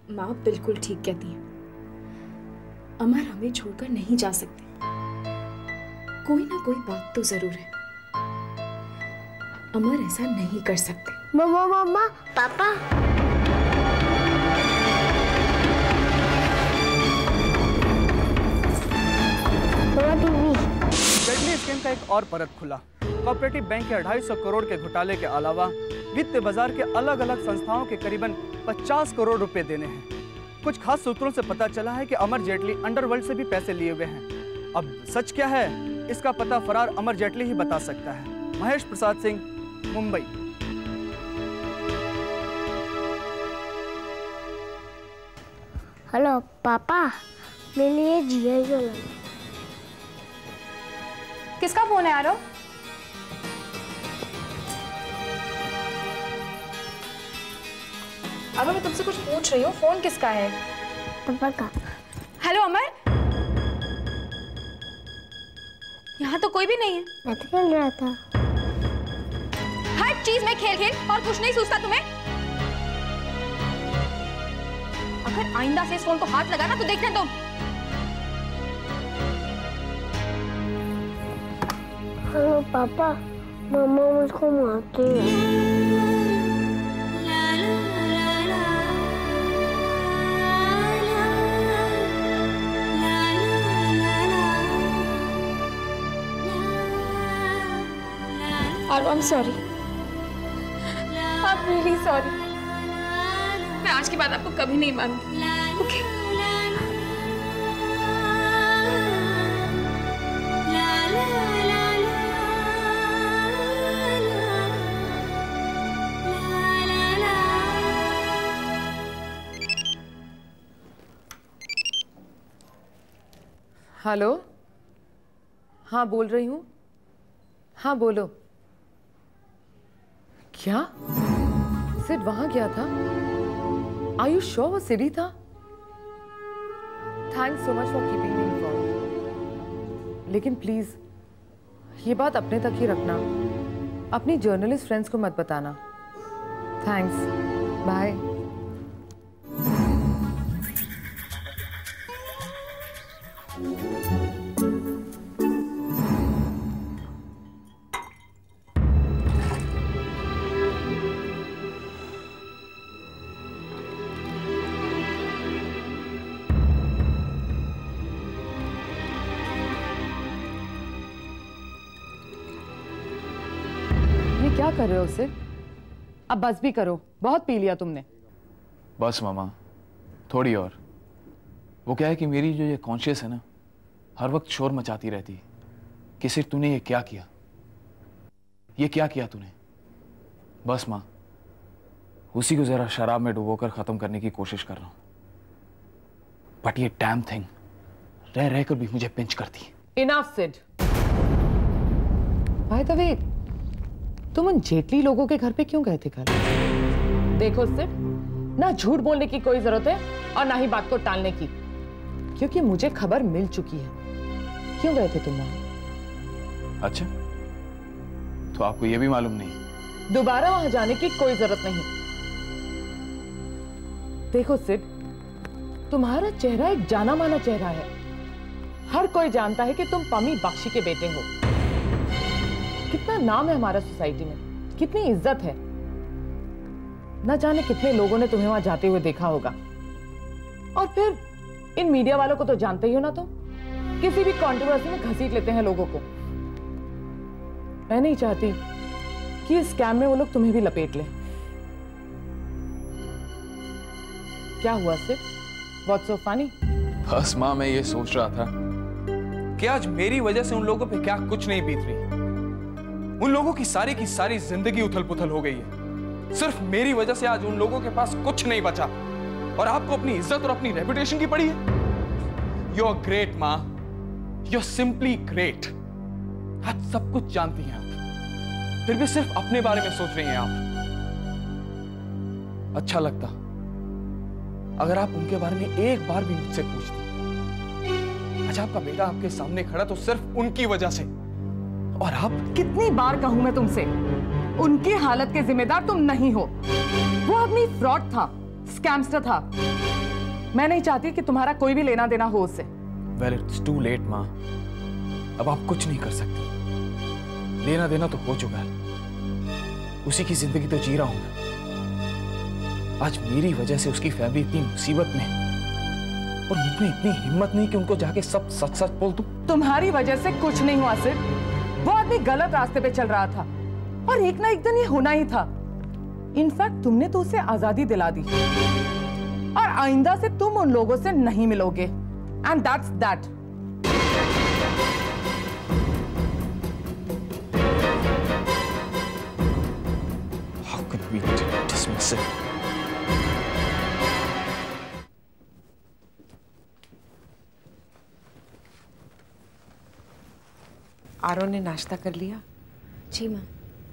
माँ बिल्कुल ठीक कहती हैं। अमर हमें छोड़कर नहीं जा सकते। कोई ना कोई बात तो जरूर है। अमर ऐसा नहीं कर सकते। मम्मा मम्मा पापा। जेटली स्कैम का एक और परत खुला। कोऑपरेटिव बैंक के 250 करोड़ के घोटाले के अलावा वित्त बाजार के अलग अलग संस्थाओं के करीबन 50 करोड़ रुपए देने हैं। कुछ खास सूत्रों से पता चला है कि अमर जेटली अंडरवर्ल्ड से भी पैसे लिए हुए हैं। अब सच क्या है, इसका पता फरार अमर जेटली ही बता सकता है। महेश प्रसाद सिंह, मुंबई। हेलो पापा, मेरे लिए जीआई का लो। किसका फोन है आरो? अब मैं तुमसे कुछ पूछ रही हूँ, फोन किसका है? पापा का। हेलो अमर, यहाँ तो कोई भी नहीं है। मैं तो खेल रहा था। हर चीज में खेल खेल और कुछ नहीं सूझता तुम्हें। अगर आइंदा से इस फोन को हाथ लगाना तो देखने तुम। हेलो पापा, मम्मा मुझको मारती है। I'm sorry. I'm really sorry. मैं आज के बाद आपको कभी नहीं मानूंगी। ओके? हेलो, हाँ बोल रही हूँ। हाँ बोलो। क्या सिड वहां गया था? Are you sure वो सिड ही था? Thanks so much for keeping me informed. लेकिन प्लीज ये बात अपने तक ही रखना, अपनी जर्नलिस्ट फ्रेंड्स को मत बताना। Thanks, bye. क्या कर रहे हो सिड? अब बस भी करो, बहुत पी लिया तुमने। बस मामा, थोड़ी और। वो क्या है कि मेरी जो ये कॉन्शियस है ना, हर वक्त शोर मचाती रहती है कि सिर्फ तूने ये क्या किया, ये क्या किया तूने। बस माँ, उसी को जरा शराब में डुबोकर खत्म करने की कोशिश कर रहा हूं, बट ये डैम थिंग रह रहकर भी मुझे पिंच करती है। Enough Sid. By the way, तुम उन जेटली लोगों के घर पे क्यों गए थे कल? देखो सिड, ना झूठ बोलने की कोई जरूरत है और ना ही बात को टालने की, क्योंकि मुझे खबर मिल चुकी है। क्यों गए थे तुम वहां? अच्छा, तो आपको यह भी मालूम नहीं? दोबारा वहां जाने की कोई जरूरत नहीं। देखो सिड, तुम्हारा चेहरा एक जाना माना चेहरा है। हर कोई जानता है कि तुम पमी बख्शी के बेटे हो। कितना नाम है हमारा सोसाइटी में, कितनी इज्जत है। न जाने कितने लोगों ने तुम्हें वहां जाते हुए देखा होगा। और फिर इन मीडिया वालों को तो जानते ही हो ना तुम, किसी भी कंट्रोवर्सी में घसीट लेते हैं लोगों को। मैं नहीं चाहती कि इस स्कैम में वो लोग तुम्हें भी लपेट लें। क्या हुआ सिड? What's so funny? बस माँ, मैं ये सोच रहा था कि आज मेरी वजह से उन लोगों पे क्या कुछ नहीं बीत रही। उन लोगों की सारी जिंदगी उथल पुथल हो गई है। सिर्फ मेरी वजह से आज उन लोगों के पास कुछ नहीं बचा, और आपको अपनी इज्जत और अपनी रेपुटेशन की पड़ी है। यू आर ग्रेट माँ, यू आर सिंपली ग्रेट। आज सब कुछ जानती हैं आप, फिर भी सिर्फ अपने बारे में सोच रही हैं आप। अच्छा लगता अगर आप उनके बारे में एक बार भी मुझसे पूछती। आज आपका बेटा आपके सामने खड़ा तो सिर्फ उनकी वजह से, और आप। कितनी बार कहूं मैं तुमसे, उनकी हालत के जिम्मेदार तुम नहीं हो। वो आदमी फ्रॉड था, स्कैमस्टर था, मैं नहीं चाहती कि तुम्हारा कोई भी लेना देना हो उससे। Well, it's too late, माँ। अब आप कुछ नहीं कर सकती। लेना देना तो हो चुका है। उसी की जिंदगी तो जी रहा हूं मैं। आज मेरी वजह से उसकी फैमिली इतनी मुसीबत में, और मुझ में इतनी हिम्मत नहीं कि उनको जाके सब सच सच बोल दूं। तुम्हारी वजह से कुछ नहीं हुआ सिर्फ, वो आदमी गलत रास्ते पे चल रहा था और एक ना एक दिन ये होना ही था। इनफैक्ट तुमने तो उसे आजादी दिला दी और आइंदा से तुम उन लोगों से नहीं मिलोगे। And that's that. How could we dismiss it? आरो ने नाश्ता कर लिया? जी माँ।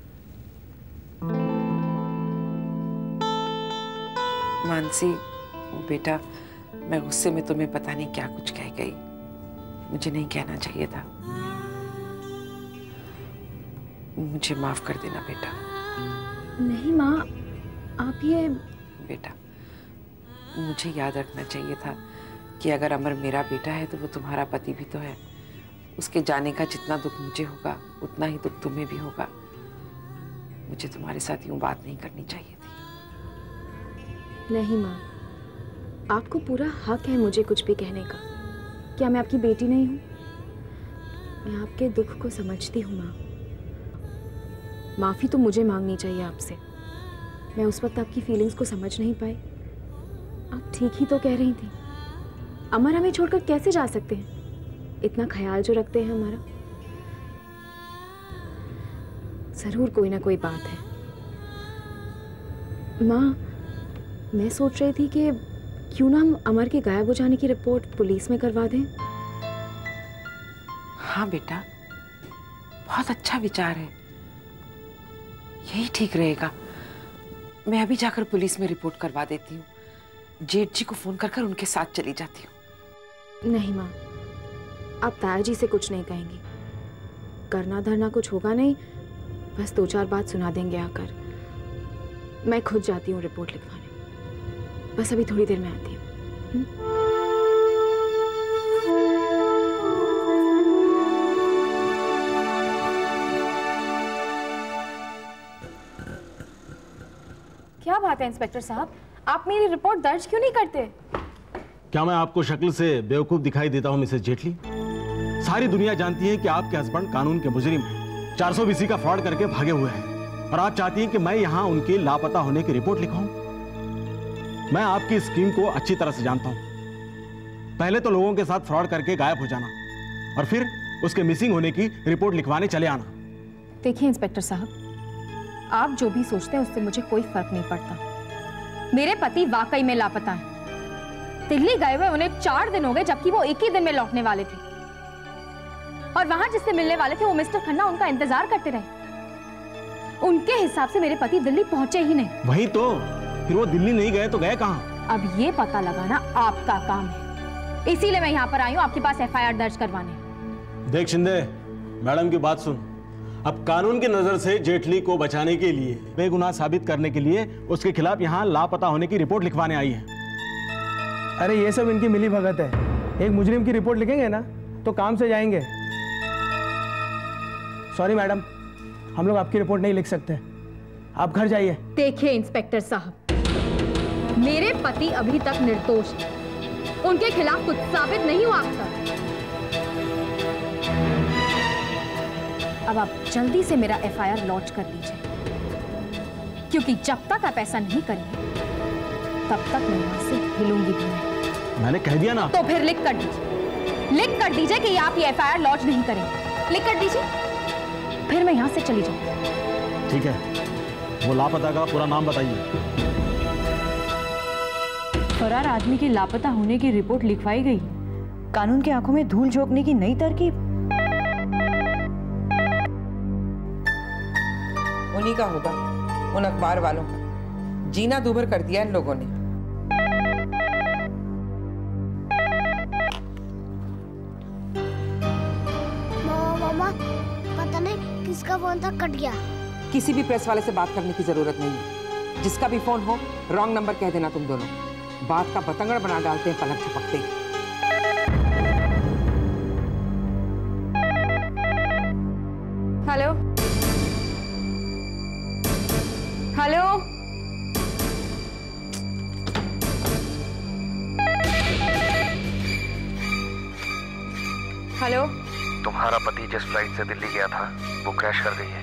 मानसी, बेटा, मैं गुस्से में तुम्हें पता नहीं क्या कुछ कह गई। मुझे नहीं कहना चाहिए था। मुझे माफ कर देना बेटा। नहीं माँ, आप ये... बेटा, मुझे याद रखना चाहिए था कि अगर अमर मेरा बेटा है तो वो तुम्हारा पति भी तो है। उसके जाने का जितना दुख मुझे होगा उतना ही दुख तुम्हें भी होगा। मुझे तुम्हारे साथ यूं बात नहीं करनी चाहिए थी। नहीं माँ, आपको पूरा हक है मुझे कुछ भी कहने का। क्या मैं आपकी बेटी नहीं हूँ? मैं आपके दुख को समझती हूँ माँ। माफ़ी तो मुझे मांगनी चाहिए आपसे। मैं उस वक्त आपकी फीलिंग्स को समझ नहीं पाई। आप ठीक ही तो कह रही थी। अमर हमें छोड़कर कैसे जा सकते हैं? इतना ख्याल जो रखते हैं हमारा। जरूर कोई ना कोई बात है। माँ, मैं सोच रही थी कि क्यों ना हम अमर के गायब हो जाने की रिपोर्ट पुलिस में करवा दें। हाँ बेटा, बहुत अच्छा विचार है। यही ठीक रहेगा। मैं अभी जाकर पुलिस में रिपोर्ट करवा देती हूँ। जेठ जी को फोन कर उनके साथ चली जाती हूँ। नहीं माँ, आप ताया जी से कुछ नहीं कहेंगी। करना धरना कुछ होगा नहीं, बस 2-4 बात सुना देंगे आकर। मैं खुद जाती हूँ रिपोर्ट लिखवाने। बस अभी थोड़ी देर में आती हूँ। क्या बात है इंस्पेक्टर साहब, आप मेरी रिपोर्ट दर्ज क्यों नहीं करते? क्या मैं आपको शक्ल से बेवकूफ दिखाई देता हूं मिसेस जेटली? सारी दुनिया जानती है कि आपके हस्बैंड कानून के मुजरिम हैं, 420 का फ्रॉड करके भागे हुए हैं, और आप चाहती हैं कि मैं यहां उनके लापता होने की रिपोर्ट लिखाऊं? मैं आपकी स्कीम को अच्छी तरह से जानता हूं। पहले तो लोगों के साथ फ्रॉड करके गायब हो जाना, और फिर उसके मिसिंग होने की रिपोर्ट लिखवाने चले आना। देखिए इंस्पेक्टर साहब, आप जो भी सोचते हैं उससे मुझे कोई फर्क नहीं पड़ता। मेरे पति वाकई में लापता है। दिल्ली गए हुए उन्हें 4 दिन हो गए, जबकि वो एक ही दिन में लौटने वाले थे। और वहां जिससे मिलने वाले थे वो मिस्टर खन्ना उनका इंतजार करते रहे। उनके हिसाब से मेरे पति दिल्ली पहुंचे ही नहीं। वही तो, फिर वो दिल्ली नहीं गए तो गए कहां? अब ये पता लगाना आपका काम है, इसीलिए मैं यहाँ पर आई हूँ आपके पास FIR दर्ज करवाने। देख शिंदे, मैडम की बात सुन। अब कानून की नजर से जेटली को बचाने के लिए, बेगुनाह साबित करने के लिए उसके खिलाफ यहाँ लापता होने की रिपोर्ट लिखवाने आई है। अरे ये सब इनकी मिली भगत है। एक मुजरिम की रिपोर्ट लिखेंगे ना तो काम से जाएंगे। सॉरी मैडम, हम लोग आपकी रिपोर्ट नहीं लिख सकते। आप घर जाइए। देखिए इंस्पेक्टर साहब, मेरे पति अभी तक निर्दोष हैं। उनके खिलाफ कुछ साबित नहीं हुआ अब तक। अब आप जल्दी से मेरा FIR लॉन्च कर लीजिए, क्योंकि जब तक आप ऐसा नहीं करेंगे तब तक मैं यहाँ से हिलूंगी भी नहीं। मैंने कह दिया ना। तो फिर लिख कर दीजिए, लिख कर दीजिए कि आप ये FIR लॉन्च नहीं करेंगे। लिख कर दीजिए, फिर मैं यहाँ से चली जाऊंगी। ठीक है, वो लापता का पूरा नाम बताइए। फरार आदमी के लापता होने की रिपोर्ट लिखवाई गई। कानून की आंखों में धूल झोंकने की नई तरकीब। उन्हीं का होगा, उन अखबार वालों का। जीना दूभर कर दिया इन लोगों ने। मामा, पता नहीं किसका फोन था, कट गया। किसी भी प्रेस वाले से बात करने की जरूरत नहीं है। जिसका भी फोन हो, रॉन्ग नंबर कह देना तुम दोनों। बात का बतंगड़ बना डालते हैं पलक झपकते ही। Hello hello, hello. तुम्हारा पति जिस फ्लाइट से दिल्ली गया था वो क्रैश कर गई है।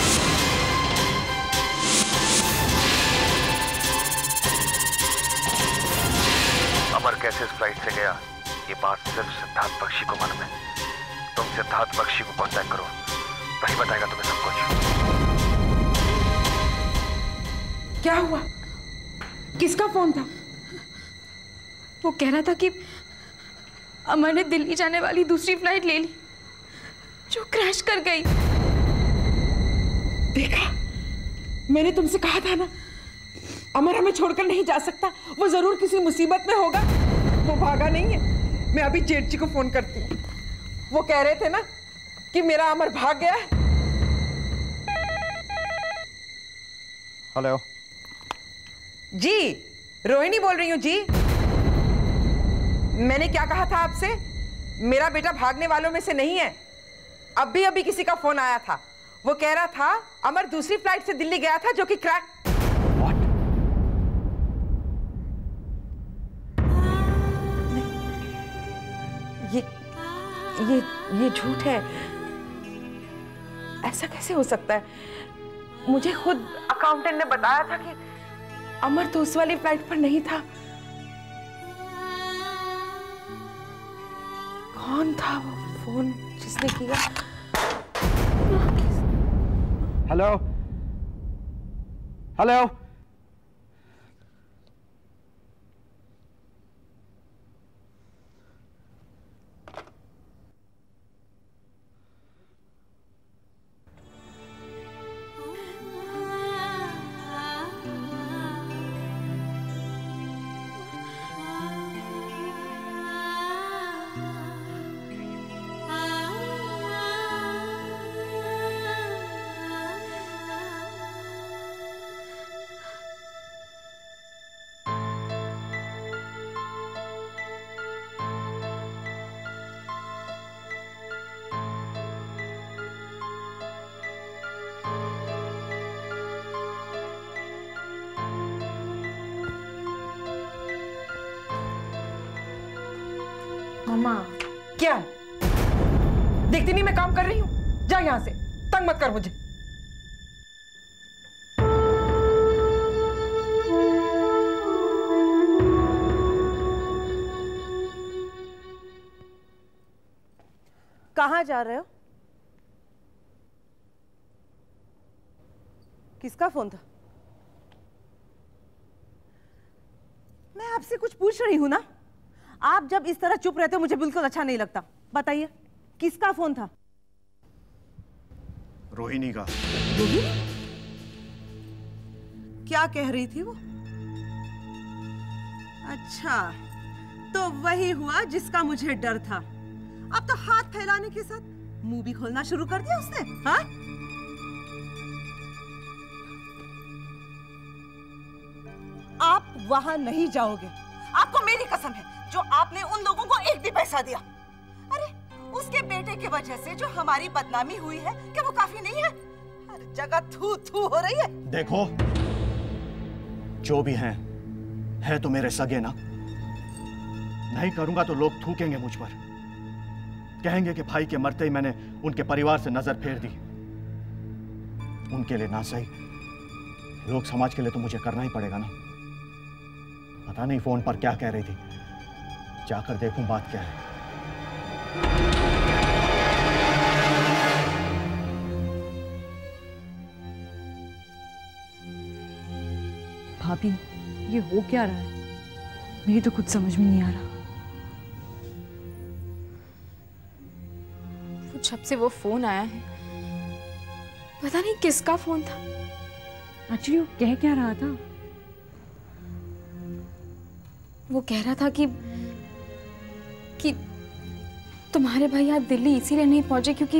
अमर कैसे इस फ्लाइट से गया ये बात सिर्फ सिद्धार्थ बख्शी को मालूम है। तुम सिद्धार्थ बख्शी को कांटेक्ट करो, वही बताएगा तुम्हें सब कुछ। क्या हुआ? किसका फोन था? वो कह रहा था कि अमर ने दिल्ली जाने वाली दूसरी फ्लाइट ले ली जो क्रैश कर गई। देखा, मैंने तुमसे कहा था ना, अमर हमें छोड़कर नहीं जा सकता। वो जरूर किसी मुसीबत में होगा। वो भागा नहीं है। मैं अभी जेठ जी को फोन करती हूँ। वो कह रहे थे ना कि मेरा अमर भाग गया है। हेलो जी, रोहिणी बोल रही हूँ जी। मैंने क्या कहा था आपसे? मेरा बेटा भागने वालों में से नहीं है। अभी किसी का फोन आया था। वो कह रहा था अमर दूसरी फ्लाइट से दिल्ली गया था जो कि क्रैश। ये झूठ है। ऐसा कैसे हो सकता है? मुझे खुद अकाउंटेंट ने बताया था कि अमर तो उस वाली फ्लाइट पर नहीं था। कौन था वो फोन जिसने किया? हेलो हेलो मामा। क्या देखती नहीं मैं काम कर रही हूँ? जा यहाँ से, तंग मत कर मुझे। कहाँ जा रहे हो? किसका फोन था? मैं आपसे कुछ पूछ रही हूं ना। आप जब इस तरह चुप रहते हो मुझे बिल्कुल अच्छा नहीं लगता। बताइए किसका फोन था? रोहिणी का। रोहिणी? क्या कह रही थी वो? अच्छा, तो वही हुआ जिसका मुझे डर था। अब तो हाथ फैलाने के साथ मुंह भी खोलना शुरू कर दिया उसने। हाँ? आप वहां नहीं जाओगे। आपको मेरी कसम है, जो आपने उन लोगों को एक भी पैसा दिया। अरे उसके बेटे की वजह से जो हमारी बदनामी हुई है, क्या वो काफी नहीं है? हर जगह थू थू हो रही है। देखो, जो भी हैं, है तो मेरे सगे ना। नहीं करूंगा तो लोग थूकेंगे मुझ पर, कहेंगे कि भाई के मरते ही मैंने उनके परिवार से नजर फेर दी। उनके लिए ना सही, लोग समाज के लिए तो मुझे करना ही पड़ेगा ना। पता नहीं फोन पर क्या कह रही थी, जाकर देखूं बात क्या है। भाभी, ये हो क्या रहा है? मेरी तो कुछ समझ में नहीं आ रहा। जब से वो फोन आया है, पता नहीं किसका फोन था। एक्चुअली वो कह क्या रहा था? वो कह रहा था कि तुम्हारे भैया दिल्ली इसीलिए नहीं पहुंचे क्योंकि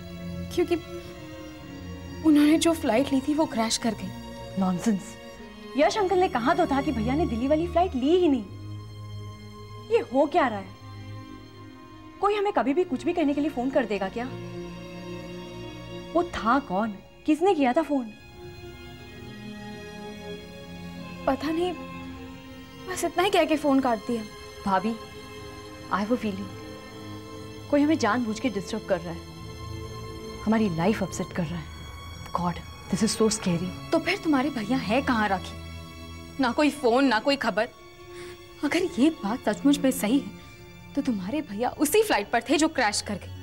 उन्होंने जो फ्लाइट ली थी वो क्रैश कर गई। नॉनसेंस। यश अंकल ने कहा तो था कि भैया ने दिल्ली वाली फ्लाइट ली ही नहीं। ये हो क्या रहा है? कोई हमें कभी भी कुछ भी कहने के लिए फोन कर देगा क्या? वो था कौन? किसने किया था फोन? पता नहीं, बस इतना ही कह के फोन काट दिया। भाभी, आई वो फीलिंग कोई हमें जानबूझ के डिस्टर्ब कर रहा है, हमारी लाइफ अपसेट कर रहा है। God, this is so scary. तो फिर तुम्हारे भैया है कहाँ राखी? ना कोई फोन, ना कोई खबर। अगर ये बात सचमुच में सही है तो तुम्हारे भैया उसी फ्लाइट पर थे जो क्रैश कर गई।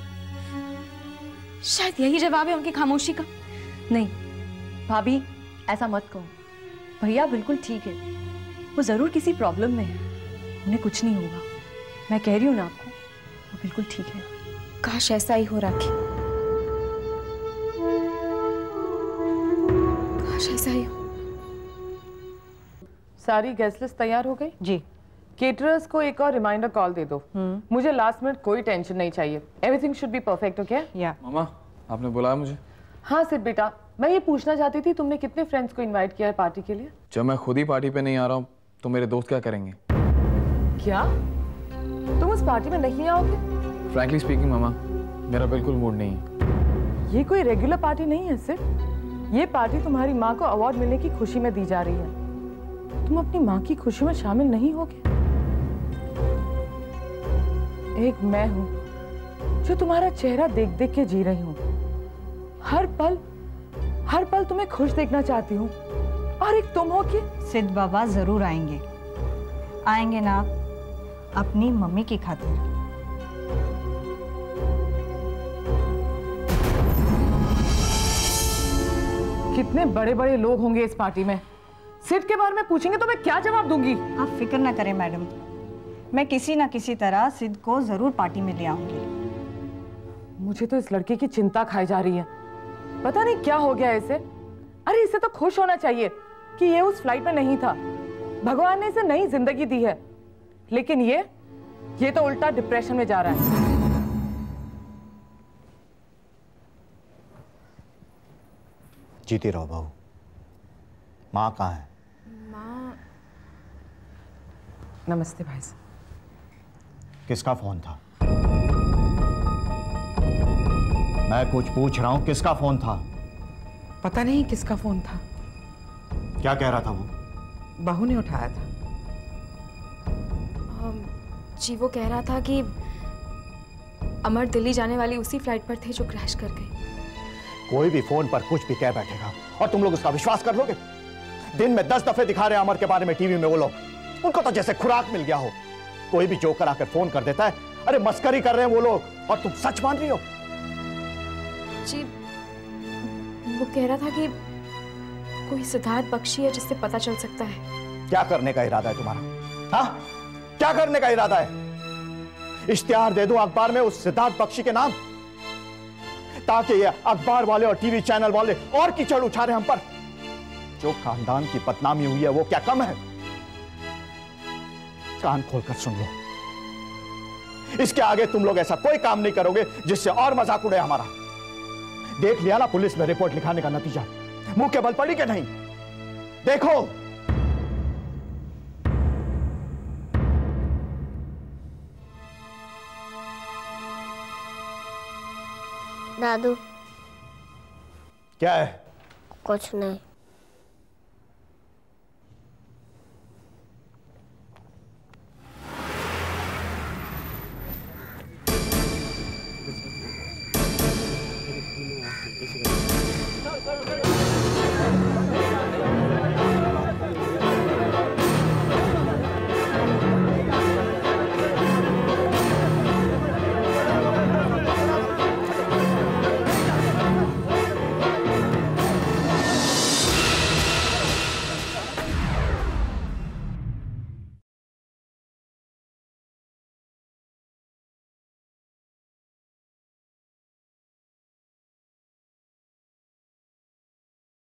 शायद यही जवाब है उनकी खामोशी का। नहीं भाभी, ऐसा मत कहो। भैया बिल्कुल ठीक है, वो जरूर किसी प्रॉब्लम में है, उन्हें कुछ नहीं होगा। मैं कह रही हूँ ना आपको, वो बिल्कुल ठीक है। काश ऐसा ही हो राखी, काश ऐसा ही हो। सारी गेस्ट लिस्ट तैयार हो गई? जी। केटरर्स को एक और रिमाइंडर कॉल दे दो। मुझे लास्ट मिनट कोई टेंशन नहीं चाहिए। Everything should be perfect, okay? या मामा, आपने बुलाया मुझे? हाँ सिर्फ बेटा, मैं ये पूछना चाहती थी तुमने कितने फ्रेंड्स को इनवाइट किया है पार्टी के लिए? जब मैं खुद ही पार्टी पे नहीं आ रहा हूँ तो मेरे दोस्त क्या करेंगे? क्या तुम उस पार्टी में नहीं आओगे? फ्रैंकली स्पीकिंग मामा, मेरा बिल्कुल मूड नहीं है। ये कोई रेगुलर पार्टी नहीं है सिर्फ। ये पार्टी तुम्हारी माँ को अवार्ड मिलने की खुशी में दी जा रही है। तुम अपनी माँ की खुशी में शामिल नहीं होगे? एक मैं हूँ जो तुम्हारा चेहरा देख देख के जी रही हूँ। हर पल तुम्हें खुश देखना चाहती हूँ। और एक तुम हो कि सिद्ध बाबा जरूर आएंगे, आएंगे ना अपनी मम्मी की खातिर। कितने बड़े बड़े लोग होंगे इस पार्टी में। सिद्ध के बारे में पूछेंगे तो मैं क्या जवाब दूंगी? आप फिक्र ना करें मैडम, मैं किसी ना किसी तरह सिद्ध को जरूर पार्टी में ले आऊंगी। मुझे तो इस लड़के की चिंता खाई जा रही है। पता नहीं क्या हो गया इसे। अरे इसे तो खुश होना चाहिए कि ये उस फ्लाइट में नहीं था। भगवान ने इसे नई जिंदगी दी है, लेकिन ये तो उल्टा डिप्रेशन में जा रहा है। जीती रहो बहू। माँ कहाँ है? माँ। नमस्ते भाई साहब। किसका फोन था? मैं कुछ पूछ रहा हूं, किसका फोन था? पता नहीं किसका फोन था। क्या कह रहा था वो? बहू ने उठाया था। जी वो कह रहा था कि अमर दिल्ली जाने वाली उसी फ्लाइट पर थे जो क्रैश कर गई। कोई भी फोन पर कुछ भी कह बैठेगा और तुम लोग उसका विश्वास कर लोगे? दिन में 10 दफे दिखा रहे हैं अमर के बारे में टीवी में वो लोग। उनको तो जैसे खुराक मिल गया हो। कोई भी जोकर आकर फोन कर देता है। अरे मस्करी कर रहे हैं वो लोग और तुम सच मान रही हो? जी वो कह रहा था कि कोई सिद्धार्थ बख्शी है जिससे पता चल सकता है। क्या करने का इरादा है तुम्हारा? हाँ, क्या करने का इरादा है? इश्तिहार दे दूं अखबार में उस सिद्धार्थ बख्शी के नाम, ताकि ये अखबार वाले और टीवी चैनल वाले और कीचड़ उछारे हम पर? जो खानदान की बदनामी हुई है वो क्या कम है? कान खोलकर सुन लो, इसके आगे तुम लोग ऐसा कोई काम नहीं करोगे जिससे और मजाक उड़े हमारा। देख लिया ना पुलिस में रिपोर्ट लिखाने का नतीजा, मुंह के बल पड़ी कि नहीं? देखो दादू। क्या है? कुछ नहीं।